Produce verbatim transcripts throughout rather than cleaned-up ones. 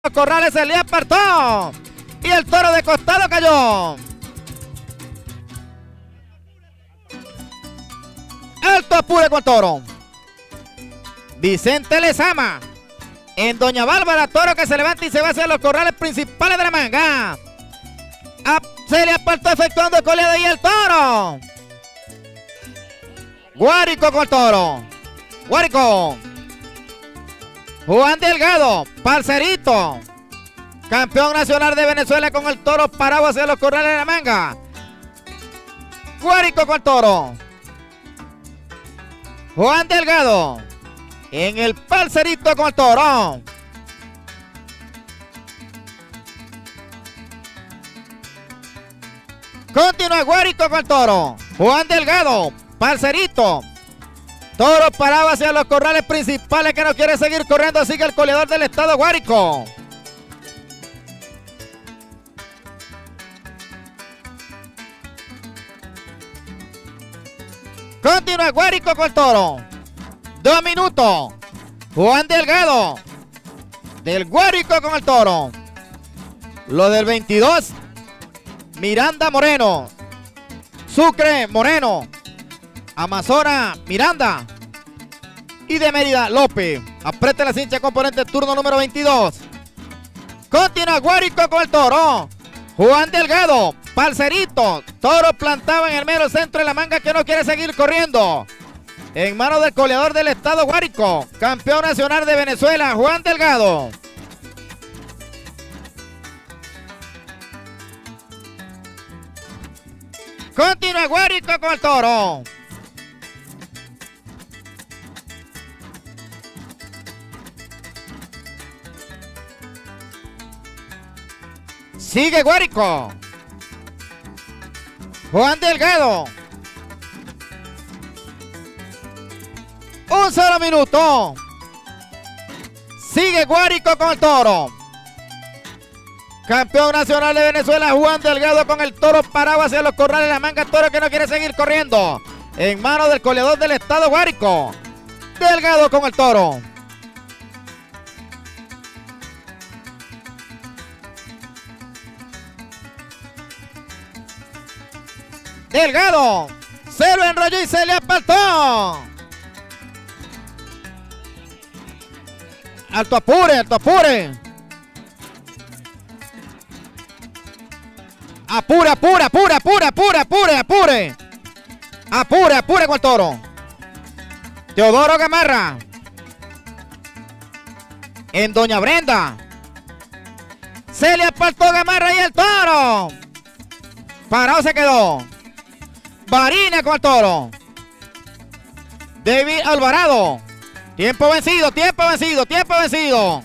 Los corrales se le apartó y el toro de costado cayó. Alto apure con el toro. Vicente Lezama en Doña Bárbara, toro que se levanta y se va hacia los corrales principales de la manga. A, se le apartó efectuando el coleado y el toro. Guárico con el toro. Guárico. Juan Delgado, parcerito, campeón nacional de Venezuela con el toro parado hacia los corrales de la manga. Guárico con el toro. Juan Delgado en el parcerito con el toro. Continúa Guárico con el toro. Juan Delgado, parcerito. Toro parado hacia los corrales principales que no quiere seguir corriendo. Sigue el coleador del estado, Guárico. Continúa Guárico con el toro. Dos minutos. Juan Delgado. Del Guárico con el toro. Lo del veintidós. Miranda Moreno. Sucre Moreno. Amazona Miranda. Y de Mérida López. Apriete la cincha componente, turno número veintidós. Continúa Guárico con el toro. Juan Delgado, parcerito. Toro plantado en el mero centro de la manga que no quiere seguir corriendo. En manos del coleador del estado, Guárico. Campeón nacional de Venezuela, Juan Delgado. Continúa Guárico con el toro. Sigue Guárico. Juan Delgado. Un solo minuto. Sigue Guárico con el toro. Campeón nacional de Venezuela, Juan Delgado con el toro parado hacia los corrales de la manga. Toro que no quiere seguir corriendo. En manos del coleador del estado, Guárico. Delgado con el toro. Delgado se lo enrolló y se le apartó. Alto apure, alto apure. Apure, apure, apure, apure, apure, apure, apure. Apure, apure con el toro. Teodoro Gamarra. En Doña Brenda. Se le apartó Gamarra y el toro. Parado se quedó. Varina con el toro. David Alvarado. Tiempo vencido, tiempo vencido, tiempo vencido.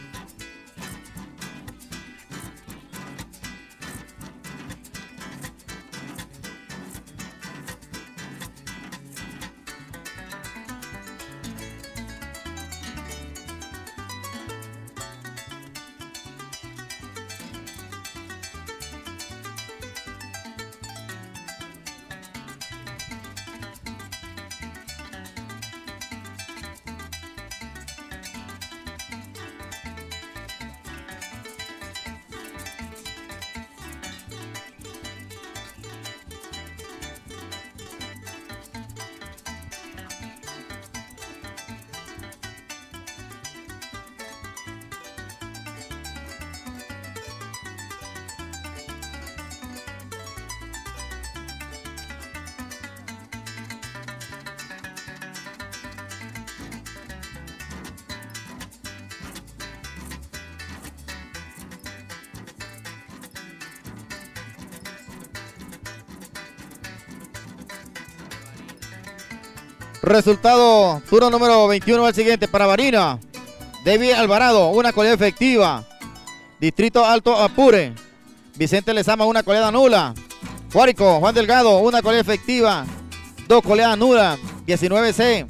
Resultado, turno número veintiuno al siguiente para Varina. David Alvarado, una coleada efectiva. Distrito Alto Apure. Vicente Lezama, una coleada nula. Guárico, Juan Delgado, una coleada efectiva. Dos coleadas nulas. diecinueve C.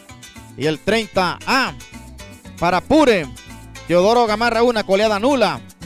Y el treinta A. Para Apure. Teodoro Gamarra, una coleada nula.